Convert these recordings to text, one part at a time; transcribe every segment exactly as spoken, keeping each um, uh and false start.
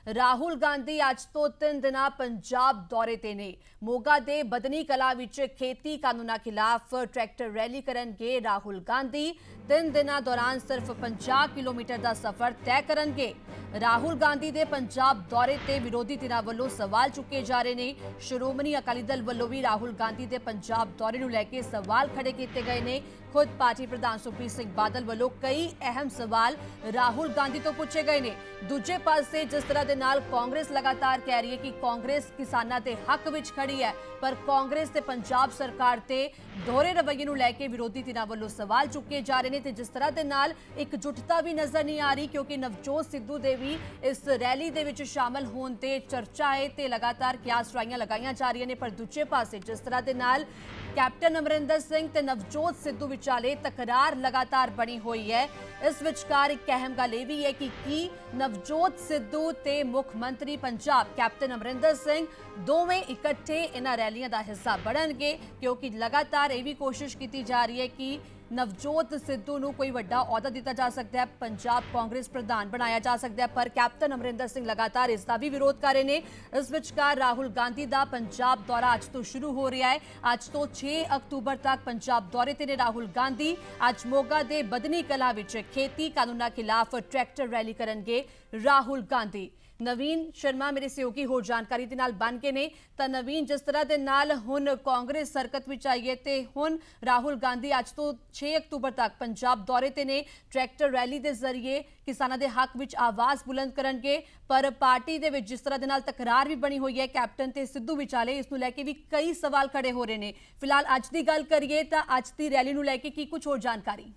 ਰਾਹੁਲ ਗਾਂਧੀ ਅੱਜ ਤੋਂ ਤਿੰਨ ਦਿਨਾਂ ਪੰਜਾਬ ਦੌਰੇ ਤੇ ਨੇ। ਮੋਗਾ ਦੇ ਬਦਨੀ ਕਲਾ ਵਿੱਚ ਖੇਤੀ ਕਾਨੂੰਨਾਂ ਖਿਲਾਫ ਟਰੈਕਟਰ ਰੈਲੀ ਕਰਨਗੇ ਰਾਹੁਲ ਗਾਂਧੀ। ਤਿੰਨ ਦਿਨਾਂ ਦੌਰਾਨ ਸਿਰਫ ਪੰਜਾਹ ਕਿਲੋਮੀਟਰ ਦਾ ਸਫ਼ਰ ਤੈਅ ਕਰਨਗੇ। ਰਾਹੁਲ ਗਾਂਧੀ ਦੇ ਪੰਜਾਬ ਦੌਰੇ ਤੇ ਵਿਰੋਧੀ ਧਿਰਾਂ ਵੱਲੋਂ ਸਵਾਲ ਚੁੱਕੇ ਜਾ ਰਹੇ ਨੇ। ਸ਼੍ਰੋਮਣੀ ਅਕਾਲੀ ਦਲ ਵੱਲੋਂ ਵੀ ਰਾਹੁਲ ਗਾਂਧੀ ਦੇ ਪੰਜਾਬ ਦੌਰੇ ਨੂੰ ਲੈ ਕੇ ਸਵਾਲ ਖੜੇ ਕੀਤੇ ਗਏ ਨੇ। खुद पार्टी प्रधान सुखबीर सिंह बादल वालों कई अहम सवाल राहुल गांधी तो पूछे गए ने। दूजे पासे जिस तरह दे नाल कांग्रेस लगातार कह रही है कि कांग्रेस किसानां दे हक विच खड़ी है, पर कांग्रेस ते पंजाब सरकार ते दोहरे रवैये नूं लैके विरोधी धिरां वालों सवाल चुके जा रहे हैं। ते जिस तरह दे नाल एकजुटता भी नजर नहीं आ रही, क्योंकि नवजोत सिद्धू दे भी इस रैली दे विच शामिल होण ते चर्चा है ते लगातार क्यास राइयां लगाईयां जा रही ने। पर दूजे पासे जिस तरह दे नाल कैप्टन अमरिंदर सिंह ते नवजोत सिद्धू विचाले तकरार लगातार बनी हुई है। इस विचकार एक अहम गल यह भी है कि की नवजोत सिद्धू ते मुख मंत्री पंजाब कैप्टन अमरिंदर सिंह दोवें इकट्ठे इन्हां रैलियां दा हिस्सा बनणगे, क्योंकि लगातार यह भी कोशिश की जा रही है कि नवजोत सिद्धू नूं कोई वड्डा अहुदा दिता जा सकता है, पंजाब कांग्रेस प्रधान बनाया जा सकता है, पर कैप्टन अमरिंदर सिंह लगातार इसका भी विरोध कर रहे हैं। इस विचकार राहुल गांधी का पंजाब दौरा अज तो शुरू हो रहा है। अज तो छह अक्तूबर तक पंजाब दौरे ते ने राहुल गांधी। अज मोगा दे बदनी कला विच खेती कानूनां खिलाफ ट्रैक्टर रैली करनगे राहुल गांधी। नवीन शर्मा मेरे सहयोगी होर जानकारी दे नाल बन के ने। तां नवीन, जिस तरह दे नाल हुण कांग्रेस सरकत विच आई है ते हुण राहुल गांधी अज तो छह अक्तूबर तक पंजाब दौरे ते ने ट्रैक्टर रैली दे जरिए किसानां दे हक विच आवाज़ बुलंद करनगे। पर पार्टी दे विच जिस तरह दे नाल तकरार भी बनी हुई है कैप्टन ते सिद्धू विचाले, इस नूं लैके भी कई सवाल खड़े हो रहे हैं। फिलहाल अज दी गल करिए तां अज दी रैली नूं लैके की कुछ होर जानकारी?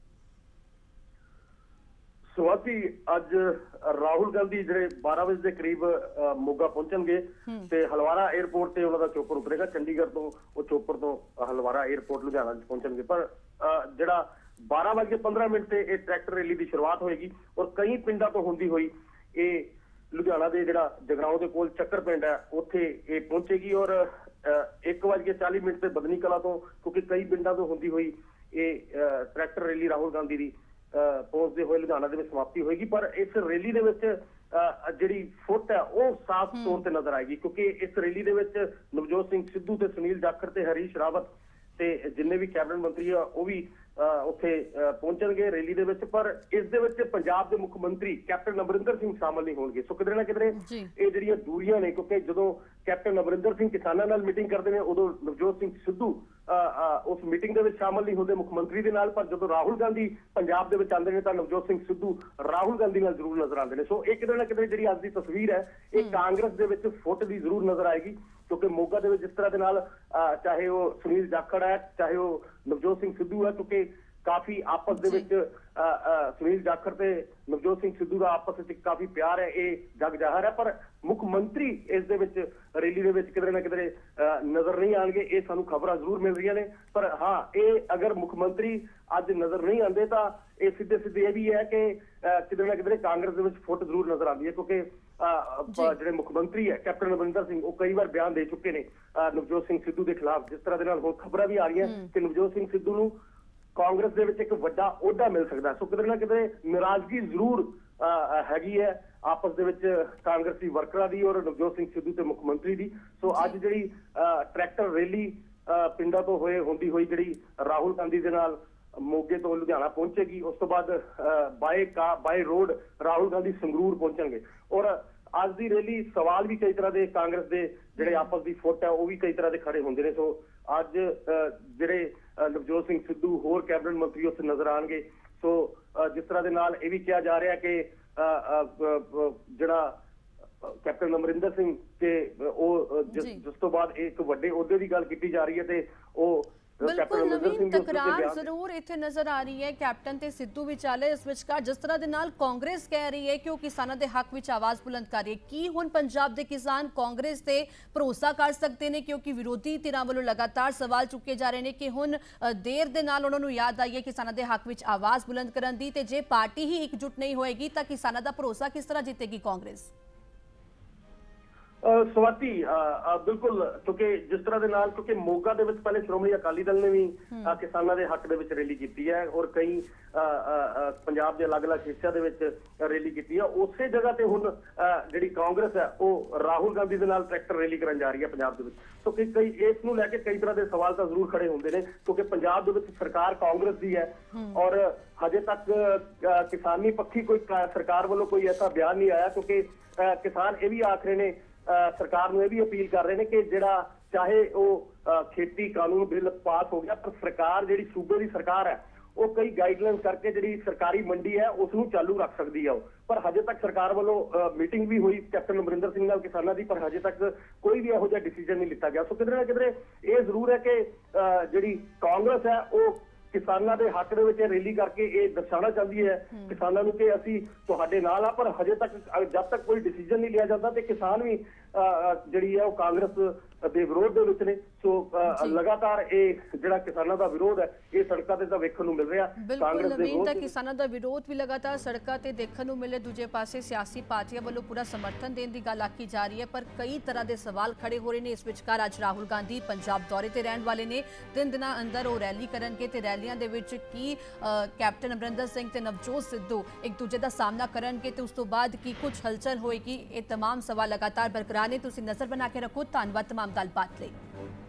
स्वाति, अज राहुल गांधी जो बारह बजे के करीब मोगा पहुंचणगे ते हलवारा एयरपोर्ट से उन्होंने चोपर उतरेगा। चंडीगढ़ तो वो चोपर तो हलवारा एयरपोर्ट लुधियाना पहुंचणगे। पर जड़ा बारह बज के पंद्रह मिनट से ट्रैक्टर रैली की शुरुआत होएगी और कई पिंडा तो होंदी हुई ये लुधियाना के जड़ा जगराओं के कोल चक्कर पिंड है उत्थे ये पहुंचेगी। और एक बज के चालीस मिनट से बदनी कला तो, क्योंकि कई पिंडा तो होंदी हुई ये ट्रैक्टर रैली राहुल गांधी की पहुंचते हुए लुधियाना में समाप्ति होगी। पर इस रैली दे विच जिहड़ी फुट है वो साफ तौर पर नजर आएगी, क्योंकि इस रैली दे विच नवजोत सिंह सिद्धू ते सुनील जाखड़ ते हरीश रावत ते जिन्ने भी कैबिनेट मंत्री आ वो भी उत्थे पहुंचणगे रैली दे विच। पर इस दे विच पंजाब के मुख मंत्री कैप्टन अमरिंदर सिंह शामिल नहीं होणगे। सो किधरे ना किधरे ये जिहड़ियां दूरियां ने, क्योंकि जदों कैप्टन अमरिंदर सिंह किसानां नाल मीटिंग करते हैं उदों नवजोत सिंह सिद्धू उस मीटिंग दे विच शामिल नहीं होंदे मुख मंत्री दे नाल। पर जदों राहुल गांधी पंजाब दे विच आंदे ने तां नवजोत सिंह सिद्धू राहुल गांधी नाल जरूर नजर आंदे ने। सो ये किधरे ना किधरे जिहड़ी अज दी तस्वीर है ये कांग्रेस दे विच फुट दी जरूर नजर आएगी, क्योंकि मोगा दे विच जिस तरह दे नाल चाहे वो सुनील जाखड़ है चाहे वो नवजोत सिंह सिद्धू है, क्योंकि काफी आपस दे विच सुनील जाखड़ ते नवजोत सिंह सिद्धू का आपस में काफी प्यार है, ये जग जाहिर है। पर मुख मंत्री इस दे विच रैली दे विच किधरे ना किधरे नजर नहीं आएंगे, ये सानू खबरां जरूर मिल रही ने। पर हाँ, ये अगर मुख मंत्री अज नजर नहीं आते तो ये सीधे सीधे ये भी है कि किधरे ना किधरे कांग्रेस दे विच फुट जरूर नजर आती है, क्योंकि जिहड़े मुख मंत्री है कैप्टन अमरिंदर सिंह वो कई बार बयान दे चुके ने नवजोत सिंह सिद्धू के खिलाफ। जिस तरह दे नाल हुण खबरां भी आ रही हैं कि नवजोत सिंह सिद्धू नूं कांग्रेस दे विच एक वड्डा ओहदा मिल सकता है। सो किधरे ना किधरे नाराजगी जरूर हैगी है आपस दे विच कांग्रेसी वर्करां दी और नवजोत सिंह सिद्धू ते मुख मंत्री दी। सो अज जिहड़ी ट्रैक्टर रैली पिंडा तो होए होंदी हुई जिहड़ी राहुल गांधी दे नाल मोगे तो लुधियाना पहुंचेगी, उस तो बाद बाय का बाय रोड राहुल गांधी संगरूर पहुंचणगे। और अज दी रैली सवाल भी कई तरह के कांग्रेस के जिहड़े आपस की फुट है वो भी कई तरह के खड़े होंदे ने। सो अज जिहड़े नवजोत सिंह सिद्धू होर कैबिनेट मंत्री उत्थे नजर आएंगे। सो जिस तरह के नाल ये भी कहा जा रहा है कि जिहड़ा कैप्टन अमरिंदर सिंह के ओ जिस, जिस तो बाद एक वड्डे ओहदे की गल की जा रही है ते ओ बिल्कुल नवीन तकरार जरूर इत्थे नजर आ रही है कैप्टन ते सिद्धू विचाले। इस विचकार जिस तरह दे नाल कांग्रेस कह रही है कि वो किसानों के हक विच आवाज़ बुलंद कर रही है, की हुण पंजाब के किसान कांग्रेस ते भरोसा कर सकते हैं? क्योंकि विरोधी धिरां वालों लगातार सवाल चुके जा रहे हैं कि हुण देर दे नाल उन्हां नूं याद आई है किसानों के हक विच आवाज़ बुलंद करन दी, ते जे पार्टी ही एकजुट नहीं होएगी तां किसानों का भरोसा किस तरह जीतेगी कांग्रेस? ਅਹ ਸਵਾਤੀ ਅਹ, ਅਹ, ਬਿਲਕੁਲ, ਕਿਉਂਕਿ ਜਿਸ ਤਰ੍ਹਾਂ ਦੇ ਨਾਲ ਕਿਉਂਕਿ ਮੋਗਾ ਦੇ ਵਿੱਚ ਪਹਿਲੇ ਸ਼੍ਰੋਮਣੀ ਅਕਾਲੀ ਦਲ ਨੇ ਵੀ ਅਹ, ਕਿਸਾਨਾਂ ਦੇ ਹੱਕ ਦੇ ਵਿੱਚ ਰੈਲੀ ਕੀਤੀ ਹੈ ਔਰ ਕਈ ਅਹ, ਅਹ, ਅਹ, ਪੰਜਾਬ ਦੇ ਅਲੱਗ-ਅਲੱਗ ਹਿੱਸਿਆਂ ਦੇ ਵਿੱਚ ਰੈਲੀ ਕੀਤੀ ਹੈ। ਉਸੇ ਜਗ੍ਹਾ ਤੇ ਹੁਣ ਅਹ, ਜਿਹੜੀ ਕਾਂਗਰਸ ਹੈ ਉਹ ਰਾਹੁਲ ਗਾਂਧੀ ਦੇ ਨਾਲ ਟਰੈਕਟਰ ਰੈਲੀ ਕਰਨ ਜਾ ਰਹੀ ਹੈ ਪੰਜਾਬ ਦੇ ਵਿੱਚ। ਸੋ ਕਿ ਕਈ ਇਸ ਨੂੰ ਲੈ ਕੇ ਕਈ ਤਰ੍ਹਾਂ ਦੇ ਸਵਾਲ ਤਾਂ ਜ਼ਰੂਰ ਖੜੇ ਹੁੰਦੇ ਨੇ, ਕਿਉਂਕਿ ਪੰਜਾਬ ਦੇ ਵਿੱਚ ਸਰਕਾਰ ਕਾਂਗਰਸ ਦੀ ਹੈ ਔਰ ਹਜੇ ਤੱਕ ਅਹ, ਕਿਸਾਨੀ ਪੱਖੀ ਕੋਈ ਕ- ਸਰਕਾਰ ਵੱਲੋਂ ਕੋਈ ਐਸਾ ਬਿਆਨ ਨਹੀਂ ਆਇਆ, ਕਿਉਂਕਿ ਅਹ, ਕਿਸਾਨ ਇਹ ਵੀ ਆਖ ਰਹੇ ਨੇ, ਅਹ ਸਰਕਾਰ ਨੂੰ ਇਹ ਵੀ ਅਪੀਲ ਕਰ ਰਹੇ ਨੇ ਕਿ ਜਿਹੜਾ ਚਾਹੇ ਉਹ ਅਹ ਖੇਤੀ ਕਾਨੂੰਨ ਬਿੱਲ ਪਾਸ ਹੋ ਗਿਆ, ਪਰ ਸਰਕਾਰ ਜਿਹੜੀ ਸੂਬੇ ਦੀ ਸਰਕਾਰ ਹੈ ਉਹ ਕਈ ਗਾਈਡਲਾਈਨਸ ਕਰਕੇ ਜਿਹੜੀ ਸਰਕਾਰੀ ਮੰਡੀ ਹੈ ਉਸ ਨੂੰ ਚਾਲੂ ਰੱਖ ਸਕਦੀ ਹੈ ਉਹ। ਪਰ ਹਜੇ ਤੱਕ ਸਰਕਾਰ ਵੱਲੋਂ ਮੀਟਿੰਗ ਵੀ ਹੋਈ ਕੈਪਟਨ ਅਮਰਿੰਦਰ ਸਿੰਘ ਨਾਲ ਕਿਸਾਨਾਂ ਦੀ, ਪਰ ਹਜੇ ਤੱਕ ਕੋਈ ਵੀ ਇਹੋ ਜਿਹਾ ਡਿਸੀਜਨ ਨਹੀਂ ਲਿੱਤਾ ਗਿਆ। ਸੋ ਕਿਧਰੇ ਨਾ ਕਿਧਰੇ ਇਹ ਜ਼ਰੂਰ ਹੈ ਕਿ ਅਹ ਜਿਹੜੀ ਕਾਂਗਰਸ ਹੈ ਉਹ ਕਿਸਾਨਾਂ ਦੇ ਹੱਕ ਦੇ ਵਿੱਚ ਰੈਲੀ ਕਰਕੇ ਇਹ ਦਰਸਾਉਣਾ ਚਾਹੁੰਦੀ ਹੈ ਕਿਸਾਨਾਂ ਨੂੰ ਕਿ ਅਸੀਂ ਤੁਹਾਡੇ ਨਾਲ ਆ, ਪਰ ਹਜੇ ਤੱਕ ਜਦ ਤੱਕ ਕੋਈ ਡਿਸੀਜਨ ਨਹੀਂ ਲਿਆ ਜਾਂਦਾ ਤੇ ਕਿਸਾਨ ਵੀ ਜਿਹੜੀ ਹੈ ਉਹ ਕਾਂਗਰਸ ਦੇ ਵਿਰੋਧ ਦੇ ਵਿੱਚ ਨੇ। ਸੋ ਲਗਾਤਾਰ ਇਹ ਜਿਹੜਾ ਕਿਸਾਨਾਂ ਦਾ ਵਿਰੋਧ ਹੈ ਇਹ ਸੜਕਾਂ ਤੇ ਤਾਂ ਵੇਖਣ ਨੂੰ ਮਿਲ ਰਿਹਾ। ਬਿਲਕੁਲ ਨਵੀਨ, ਤਾਂ ਕਿਸਾਨਾਂ ਦਾ ਵਿਰੋਧ ਵੀ ਲਗਾਤਾਰ ਸੜਕਾਂ ਤੇ ਦੇਖਣ ਨੂੰ ਮਿਲੇ, ਦੂਜੇ ਪਾਸੇ ਸਿਆਸੀ ਪਾਰਟੀਆਂ ਵੱਲੋਂ ਪੂਰਾ ਸਮਰਥਨ ਦੇਣ ਦੀ ਗੱਲ ਆਖੀ ਜਾ ਰਹੀ ਹੈ, ਪਰ ਕਈ ਤਰ੍ਹਾਂ ਦੇ ਸਵਾਲ ਖੜੇ ਹੋ ਰਹੇ ਨੇ। ਇਸ ਵਿਚਕਾਰ ਅੱਜ ਰਾਹੁਲ ਗਾਂਧੀ ਪੰਜਾਬ ਦੌਰੇ ਤੇ ਰਹਿਣ ਵਾਲੇ ਨੇ, ਤਿੰਨ ਦਿਨਾਂ ਅੰਦਰ ਉਹ ਰੈਲੀ ਕਰਨਗੇ ਤੇ ਰੈਲੀਆਂ ਦੇ ਵਿੱਚ ਕੀ ਕੈਪਟਨ ਅਮਰਿੰਦਰ ਸਿੰਘ ਤੇ ਨਵਜੋਤ ਸਿੱਧੂ ਇੱਕ ਦੂਜੇ ਦਾ ਸਾਹਮਣਾ ਕਰਨਗੇ ਤੇ ਉਸ ਤੋਂ ਬਾਅਦ ਕੀ ਕੁਝ ਹਲਚਲ ਹੋਏਗੀ, ਇਹ तमाम ਸਵਾਲ ਲਗਾਤਾਰ ਬਰਕਰਾਰ ਨੇ। ਤੁਸੀਂ ਨਜ਼ਰ ਬਣਾ ਕੇ ਰੱਖੋ। ਧੰਨਵਾਦ तमाम ਗੱਲਬਾਤ ਲਈ।